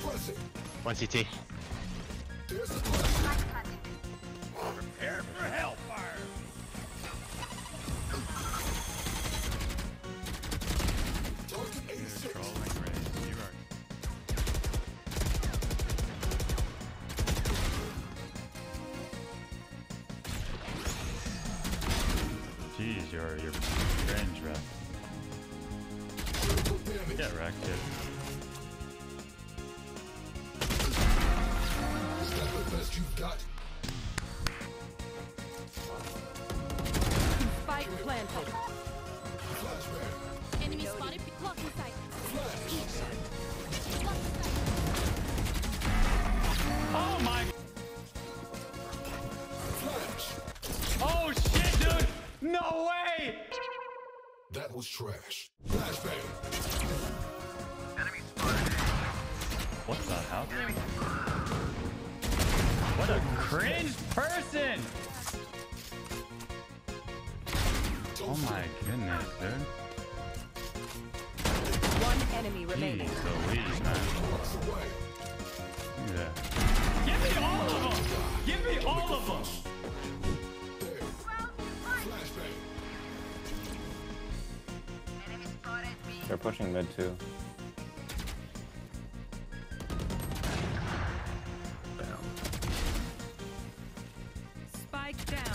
One CT. Prepare for hellfire. Jeez, you're cringe, ref. Get wrecked, dude. Is that the best you've got? Spike planted. Flashbang. Enemy spotted. Blocking sight. Flash. Blocking sight. Oh my! Flash. Oh shit, dude! No way! That was trash. Flashbang. What the hell? What a cringe person! Oh my goodness, dude. One enemy remaining. Jeez Louise, man. Walks away. Look at that. Give me all of them! Give me all of them! There. Flashbang. They're pushing mid too. Spike down.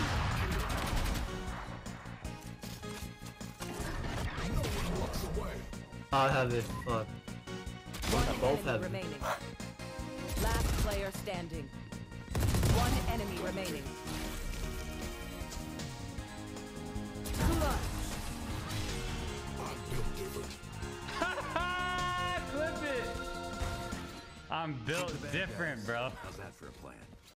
No one walks away. I have it. Fuck. One both enemy have it. remaining. Last player standing. One enemy remaining. Clutch. I'm built different. Clip it! I'm built different, bro. How's that for a plan?